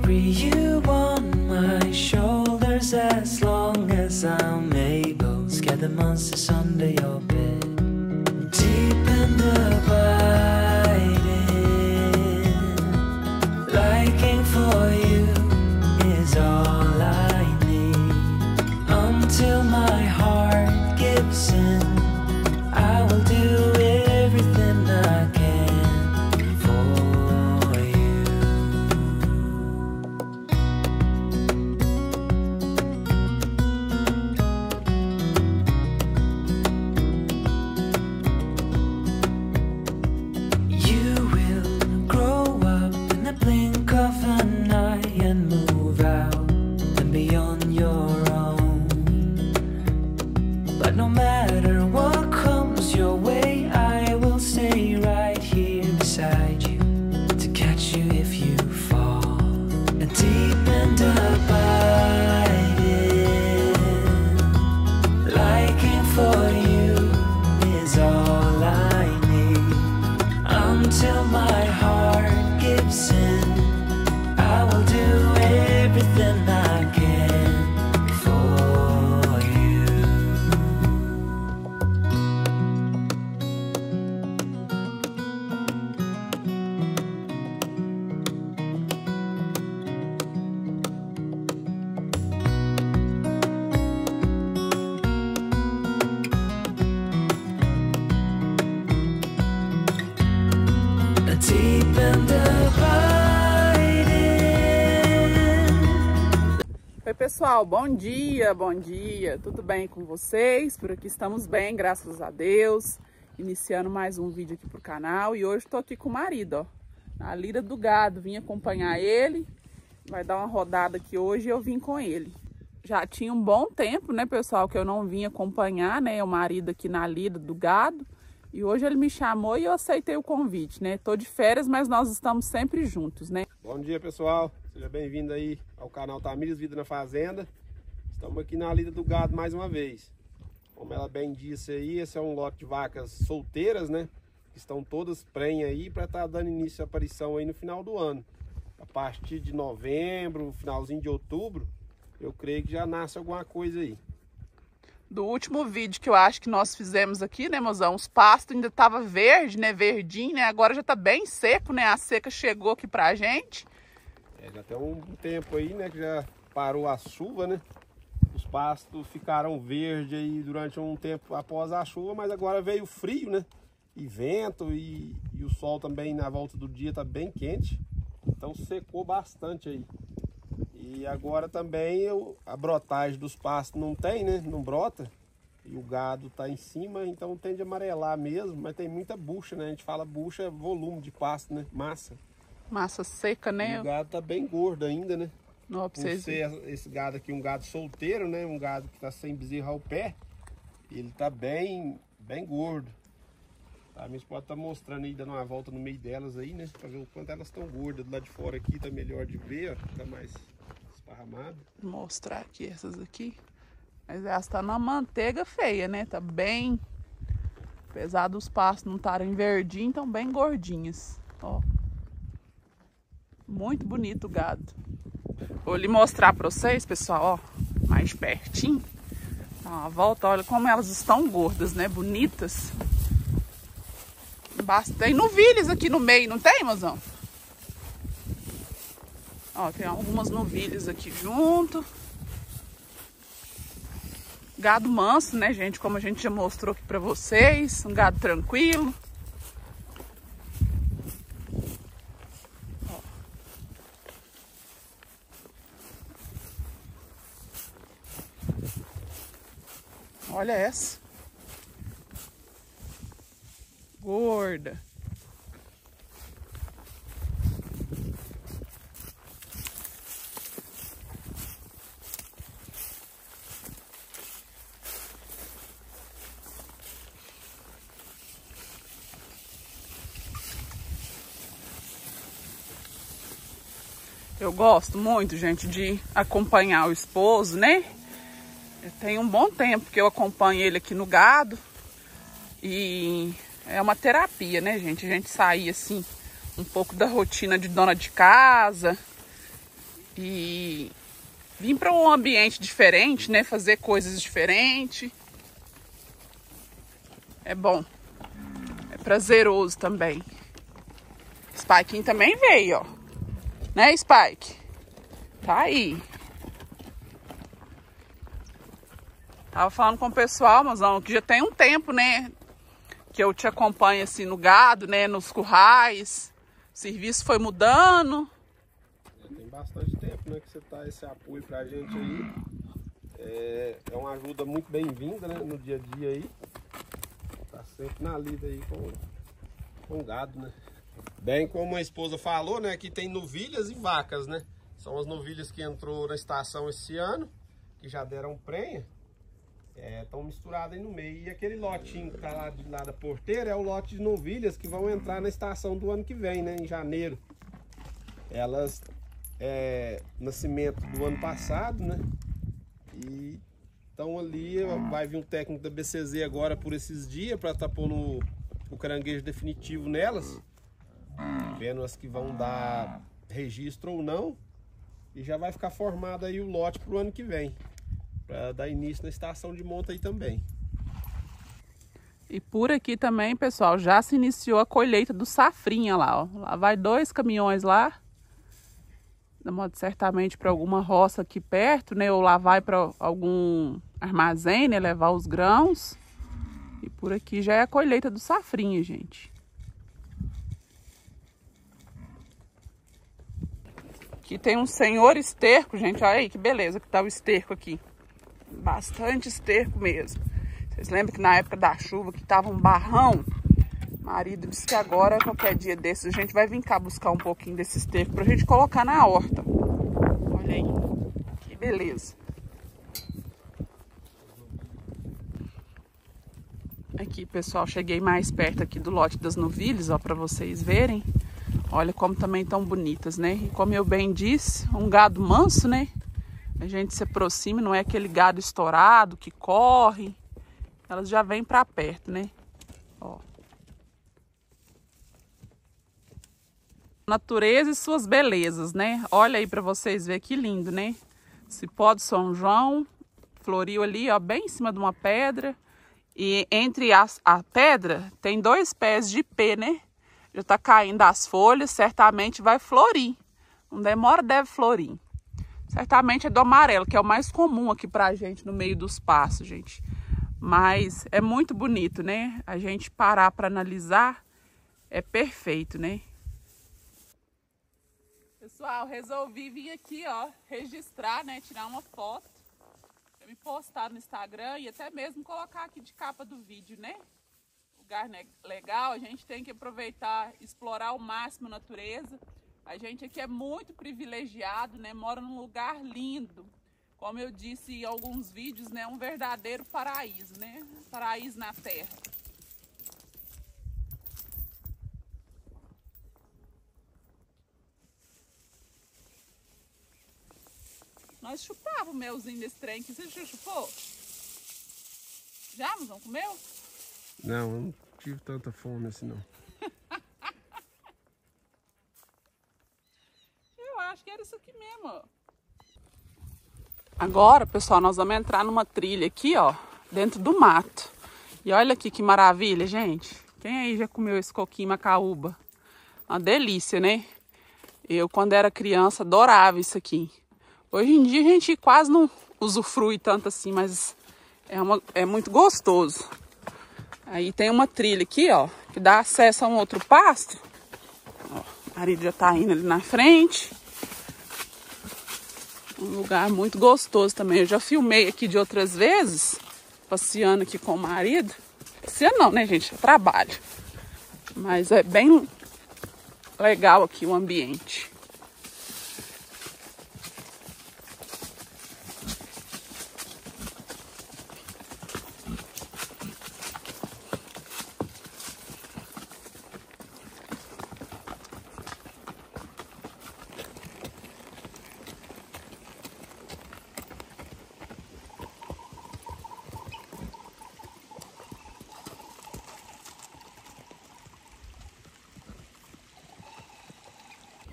carry you on my shoulders as long as I'm able. Scare the monsters under your bed. Deep and abiding, liking for you is all I need. Until my heart gives in, I will do everything I can for you. You will grow up in the blink of an eye and move out and be on your own. But no matter what comes your way, I will stay right here beside you to catch you if you fall. And deep and abiding, liking for you is all I need. Until my heart gives in, I will do everything I can for you. Deep and abiding. Oi pessoal, bom dia, tudo bem com vocês? Por aqui estamos bem, graças a Deus. Iniciando mais um vídeo aqui pro canal e hoje estou aqui com o marido, ó, na lida do gado. Vim acompanhar ele, vai dar uma rodada aqui hoje e eu vim com ele. Já tinha um bom tempo, né pessoal, que eu não vim acompanhar, né, o marido aqui na lida do gado. E hoje ele me chamou e eu aceitei o convite, né? Tô de férias, mas nós estamos sempre juntos, né? Bom dia, pessoal. Seja bem-vindo aí ao canal Tamires Vida na Fazenda. Estamos aqui na lida do gado mais uma vez. Como ela bem disse aí, esse é um lote de vacas solteiras, né? Que estão todas prenhas aí para estar dando início à aparição aí no final do ano. A partir de novembro, finalzinho de outubro, eu creio que já nasce alguma coisa aí. Do último vídeo que eu acho que nós fizemos aqui, né, mozão? Os pastos ainda tava verde, né? Verdinho, né? Agora já tá bem seco, né? A seca chegou aqui pra gente. Já tem um tempo aí, né? Que já parou a chuva, né? Os pastos ficaram verdes aí durante um tempo após a chuva, mas agora veio frio, né? E vento e o sol também na volta do dia tá bem quente. Então secou bastante aí. E agora também a brotagem dos pastos não tem, né? Não brota. E o gado tá em cima, então tende a amarelar mesmo. Mas tem muita bucha, né? A gente fala bucha é volume de pasto, né? Massa. Massa seca, né? E o gado tá bem gordo ainda, né? Não, Por ser esse gado aqui um gado solteiro, né? Um gado que tá sem bezerro ao pé. Ele tá bem gordo. Tá? A minha esposa tá mostrando aí, dando uma volta no meio delas aí, né? Pra ver o quanto elas estão gordas. Do lado de fora aqui tá melhor de ver, ó. Tá mais esparramado. Vou mostrar aqui essas aqui. Mas elas tá numa manteiga feia, né? Tá bem... Apesar dos pastos não estarem verdinhos, estão bem gordinhas. Ó. Muito bonito o gado. Vou lhe mostrar pra vocês, pessoal, ó. Mais pertinho. Dá uma volta, olha como elas estão gordas, né? Bonitas. Tem novilhas aqui no meio, não tem, mozão? Ó, tem algumas novilhas aqui junto. Gado manso, né, gente? Como a gente já mostrou aqui pra vocês. Um gado tranquilo. Ó. Olha essa. Gorda. Eu gosto muito, gente, de acompanhar o esposo, né? Tem um bom tempo que eu acompanho ele aqui no gado. E é uma terapia, né, gente? A gente sair, assim, um pouco da rotina de dona de casa e vim para um ambiente diferente, né? Fazer coisas diferentes. É bom. É prazeroso também. Spikezinho também veio, ó. Né, Spike? Tá aí. Tava falando com o pessoal, mozão, que já tem um tempo, né? Que eu te acompanho assim no gado, né? Nos currais. O serviço foi mudando. Tem bastante tempo, né? Que você tá esse apoio pra gente aí. É uma ajuda muito bem-vinda, né? No dia a dia aí. Tá sempre na lida aí com gado, né? Bem como a esposa falou, né? Aqui tem novilhas e vacas, né? São as novilhas que entrou na estação esse ano, que já deram prenha. Estão misturadas aí no meio. E aquele lotinho que tá lá de lá da porteira é o lote de novilhas que vão entrar na estação do ano que vem, né? Em janeiro. Elas nascimento do ano passado, né? E então ali vai vir um técnico da BCZ agora por esses dias para estar pondo o caranguejo definitivo nelas, vendo as que vão dar registro ou não, e já vai ficar formado aí o lote para o ano que vem, para dar início na estação de monta aí também. E por aqui também, pessoal, já se iniciou a colheita do safrinha lá, ó. Lá vai 2 caminhões lá. Da modo certamente para alguma roça aqui perto, né? Ou lá vai para algum armazém, né? Levar os grãos. E por aqui já é a colheita do safrinha, gente. Aqui tem um senhor esterco, gente. Olha aí que beleza que tá o esterco aqui. Bastante esterco mesmo. Vocês lembram que na época da chuva que tava um barrão? O marido disse que agora, qualquer dia desses, a gente vai vir cá buscar um pouquinho desse esterco pra gente colocar na horta. Olha aí, que beleza. Aqui, pessoal, cheguei mais perto aqui do lote das novilhas, ó, pra vocês verem. Olha como também estão bonitas, né? E como eu bem disse, um gado manso, né? A gente se aproxima, não é aquele gado estourado que corre. Elas já vêm pra perto, né? Ó. Natureza e suas belezas, né? Olha aí pra vocês verem que lindo, né? Cipó do São João, floriu ali, ó, bem em cima de uma pedra. E entre a pedra tem 2 pés de ipê, né? Já tá caindo as folhas, certamente vai florir. Não demora, deve florir. Certamente é do amarelo, que é o mais comum aqui pra gente no meio dos pastos, gente. Mas é muito bonito, né? A gente parar para analisar é perfeito, né? Pessoal, resolvi vir aqui, ó, registrar, né? Tirar uma foto, me postar no Instagram e até mesmo colocar aqui de capa do vídeo, né? Lugar legal, a gente tem que aproveitar, explorar ao máximo a natureza. A gente aqui é muito privilegiado, né? Mora num lugar lindo. Como eu disse em alguns vídeos, né, um verdadeiro paraíso, né? Paraíso na terra. Nós chupávamos o melzinho desse trem aqui. Você já chupou? Já, mozão? Comeu? Não, eu não tive tanta fome assim, não. Eu acho que era isso aqui mesmo, ó. Agora, pessoal, nós vamos entrar numa trilha aqui, ó, dentro do mato. E olha aqui que maravilha, gente. Quem aí já comeu esse coquinho macaúba? Uma delícia, né? Eu, quando era criança, adorava isso aqui. Hoje em dia a gente quase não usufrui tanto assim, mas é muito gostoso. Aí tem uma trilha aqui, ó, que dá acesso a um outro pasto. Ó, o marido já tá indo ali na frente. Um lugar muito gostoso também. Eu já filmei aqui de outras vezes, passeando aqui com o marido. Passeando não, né, gente? É trabalho. Mas é bem legal aqui o ambiente.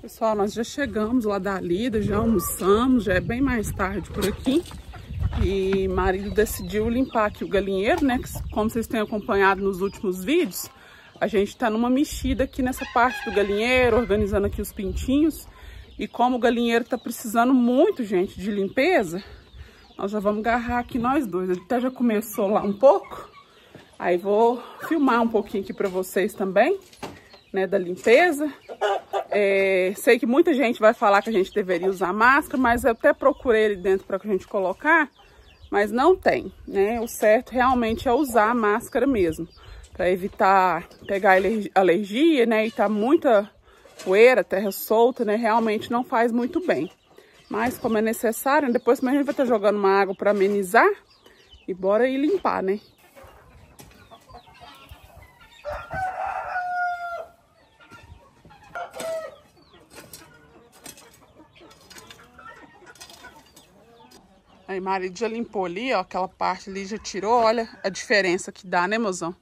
Pessoal, nós já chegamos lá da lida, já almoçamos, já é bem mais tarde por aqui. E marido decidiu limpar aqui o galinheiro, né? Como vocês têm acompanhado nos últimos vídeos, a gente tá numa mexida aqui nessa parte do galinheiro, organizando aqui os pintinhos. E como o galinheiro tá precisando muito, gente, de limpeza, nós já vamos agarrar aqui nós dois. Ele até já começou lá um pouco. Aí vou filmar um pouquinho aqui pra vocês também, né, da limpeza. Sei que muita gente vai falar que a gente deveria usar máscara, mas eu até procurei ali dentro pra gente colocar, mas não tem, né? O certo realmente é usar a máscara mesmo, pra evitar pegar alergia, né? E tá muita poeira, terra solta, né? Realmente não faz muito bem. Mas como é necessário, depois também a gente vai estar jogando uma água pra amenizar e bora ir limpar, né? Aí, marido já limpou ali, ó, aquela parte ali já tirou, olha a diferença que dá, né, mozão?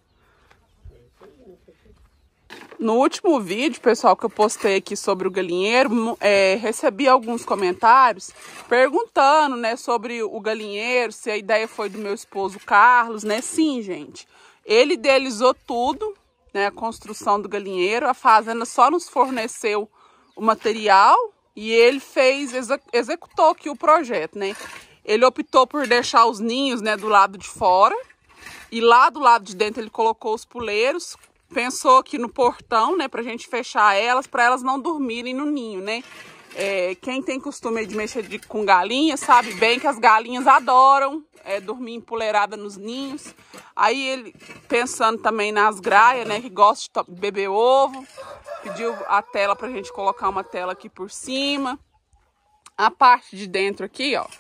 No último vídeo, pessoal, que eu postei aqui sobre o galinheiro, recebi alguns comentários perguntando, né, sobre o galinheiro, se a ideia foi do meu esposo Carlos, né? Sim, gente. Ele idealizou tudo, né, a construção do galinheiro, a fazenda só nos forneceu o material e ele executou aqui o projeto, né? Ele optou por deixar os ninhos, né, do lado de fora e lá do lado de dentro ele colocou os puleiros. Pensou aqui no portão, né, pra gente fechar elas, para elas não dormirem no ninho, né? Quem tem costume de mexer com galinha sabe bem que as galinhas adoram dormir empoleirada nos ninhos. Aí ele, pensando também nas graias, né, que gostam de beber ovo, pediu a tela pra gente colocar uma tela aqui por cima. A parte de dentro aqui, ó.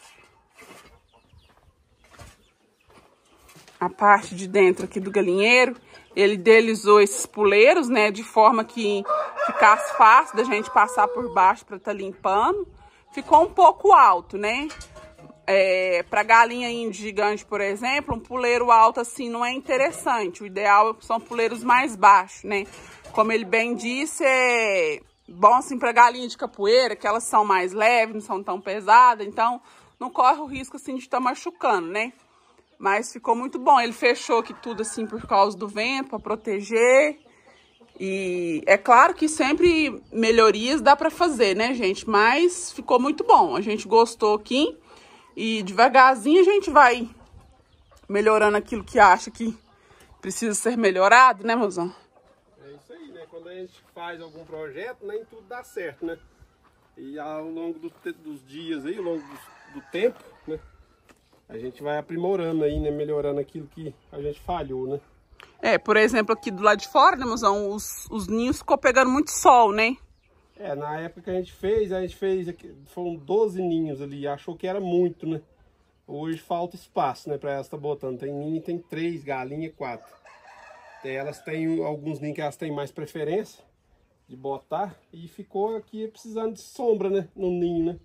A parte de dentro aqui do galinheiro, ele idealizou esses puleiros, né, de forma que ficasse fácil da gente passar por baixo para estar limpando. Ficou um pouco alto, né? Para galinha índio gigante, por exemplo, um puleiro alto assim não é interessante. O ideal são puleiros mais baixos, né? Como ele bem disse, é bom assim para galinha de capoeira, que elas são mais leves, não são tão pesadas, então não corre o risco assim de estar machucando, né? Mas ficou muito bom. Ele fechou aqui tudo assim por causa do vento, para proteger. E é claro que sempre melhorias dá para fazer, né, gente? Mas ficou muito bom. A gente gostou aqui. E devagarzinho a gente vai melhorando aquilo que acha que precisa ser melhorado, né, mozão? É isso aí, né? Quando a gente faz algum projeto, nem tudo dá certo, né? E ao longo dos dias aí, ao longo do tempo, né? A gente vai aprimorando aí, né? Melhorando aquilo que a gente falhou, né? Por exemplo, aqui do lado de fora, né, mozão? Os ninhos ficou pegando muito sol, né? Na época que a gente fez aqui, foram 12 ninhos ali, achou que era muito, né? Hoje falta espaço, né? Pra elas estar botando. Tem ninho, tem 3 galinhas, 4. Elas têm alguns ninhos que elas têm mais preferência de botar. E ficou aqui precisando de sombra, né? No ninho, né?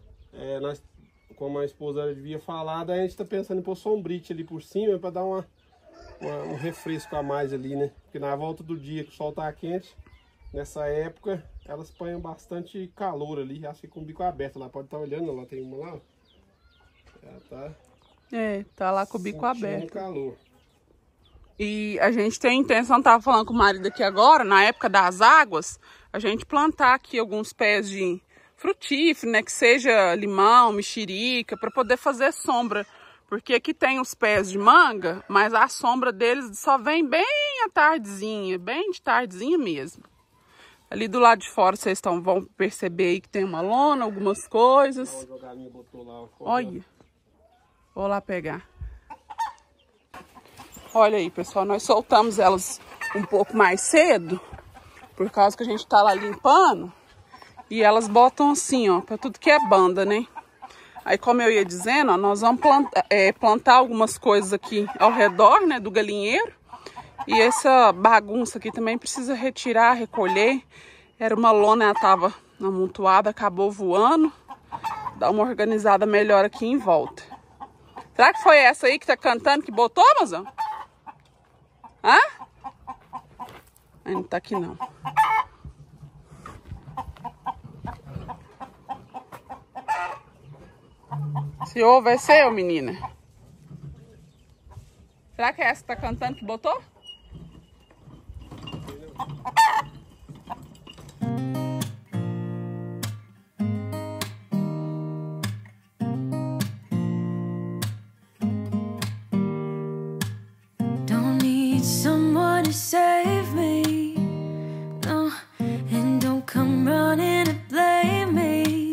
Como a esposa havia falado, a gente tá pensando em pôr sombrite ali por cima para dar um refresco a mais ali, né? Porque na volta do dia que o sol tá quente, nessa época, elas põem bastante calor ali, já fica com o bico aberto lá. Pode estar olhando, lá tem uma lá, ó. Já tá. Tá lá com o bico aberto. Calor. E a gente tem a intenção, tava falando com o marido aqui agora, na época das águas, a gente plantar aqui alguns pés de frutífero, né, que seja limão, mexerica, para poder fazer sombra, porque aqui tem os pés de manga, mas a sombra deles só vem bem à tardezinha, bem de tardezinha mesmo. Ali do lado de fora vocês vão perceber aí que tem uma lona, algumas coisas. Olha, vou lá pegar. Olha aí, pessoal, nós soltamos elas um pouco mais cedo, por causa que a gente tá lá limpando. E elas botam assim, ó, pra tudo que é banda, né? Aí, como eu ia dizendo, ó, nós vamos plantar algumas coisas aqui ao redor, né, do galinheiro. E essa bagunça aqui também precisa retirar, recolher. Era uma lona, ela tava amontoada, acabou voando. Dá uma organizada melhor aqui em volta. Será que foi essa aí que tá cantando que botou, mozão? Hã? Não tá aqui não. Esse ovo é seu, menina? Será que é essa que tá cantando que botou? Don't need someone to save me, no, and don't come running to blame me.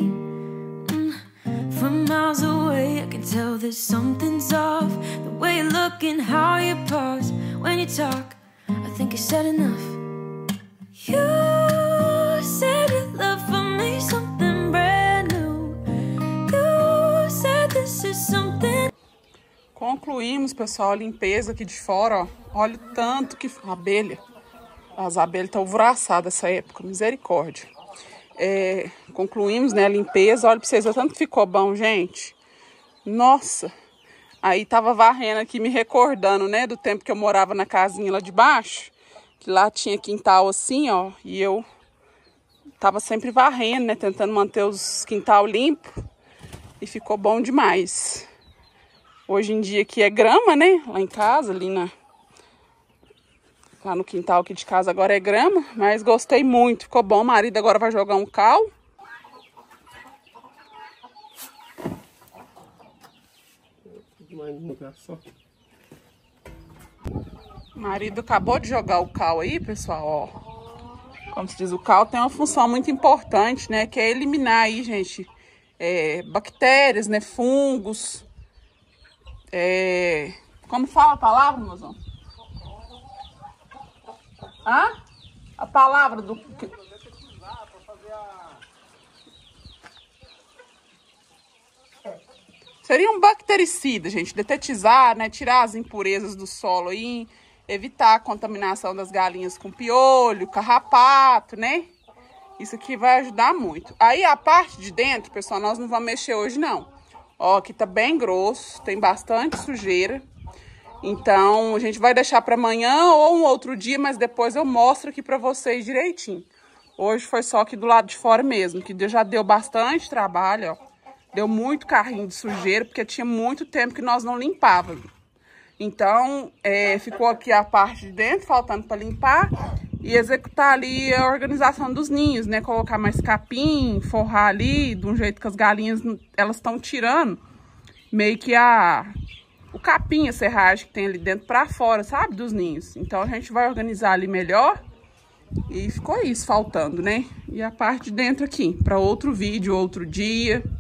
From miles away I can tell that something's off. The way you look and how you pause when you talk, I think I said enough. You said your love for me something brand new. You said this is something. Concluímos, pessoal, a limpeza aqui de fora, ó. Olha o tanto que abelha. As abelhas estão alvoroçadas essa época, misericórdia. Concluímos, né, a limpeza. Olha pra vocês, o tanto que ficou bom, gente. Nossa. Aí tava varrendo aqui, me recordando, né, do tempo que eu morava na casinha lá de baixo. Que lá tinha quintal assim, ó. E eu tava sempre varrendo, né, tentando manter os quintal limpo. E ficou bom demais. Hoje em dia aqui é grama, né? Lá em casa, lá no quintal aqui de casa agora é grama. Mas gostei muito, ficou bom. O marido agora vai jogar um cal. O marido acabou de jogar o cal aí, pessoal, ó. Como se diz, o cal tem uma função muito importante, né? Que é eliminar aí, gente, bactérias, né? Fungos. Como fala a palavra, mozão? Hã? A palavra do... Seria um bactericida, gente. Detetizar, né? Tirar as impurezas do solo aí. Evitar a contaminação das galinhas com piolho, carrapato, né? Isso aqui vai ajudar muito. Aí a parte de dentro, pessoal, nós não vamos mexer hoje, não. Ó, aqui tá bem grosso, tem bastante sujeira. Então, a gente vai deixar para amanhã ou um outro dia, mas depois eu mostro aqui para vocês direitinho. Hoje foi só aqui do lado de fora mesmo, que já deu bastante trabalho, ó. Deu muito carrinho de sujeira, porque tinha muito tempo que nós não limpávamos. Então, ficou aqui a parte de dentro, faltando para limpar. E executar ali a organização dos ninhos, né? Colocar mais capim, forrar ali, de um jeito que as galinhas, elas estão tirando meio que o capim, a serragem que tem ali dentro para fora, sabe? Dos ninhos. Então, a gente vai organizar ali melhor. E ficou isso faltando, né? E a parte de dentro aqui, para outro vídeo, outro dia.